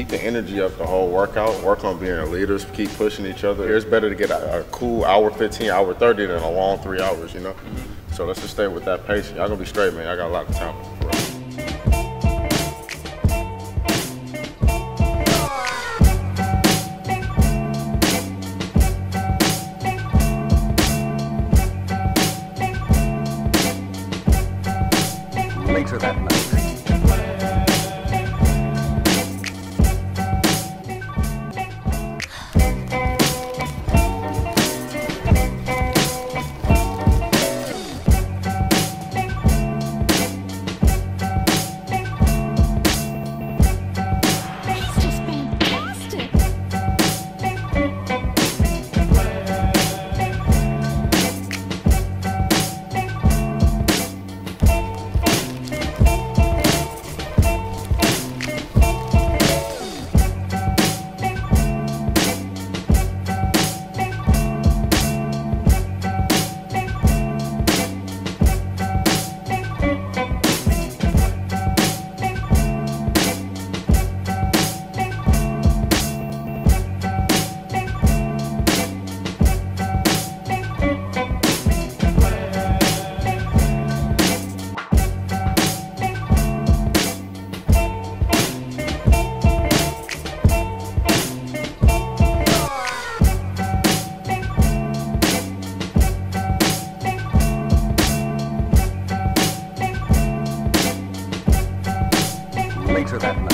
keep the energy up the whole workout. Work on being leaders, keep pushing each other. It's better to get a cool hour 15, hour 30 than a long 3 hours, you know? So let's just stay with that pace. Y'all gonna be straight, man. Y'all got a lot of talent. Later that night. Later that night.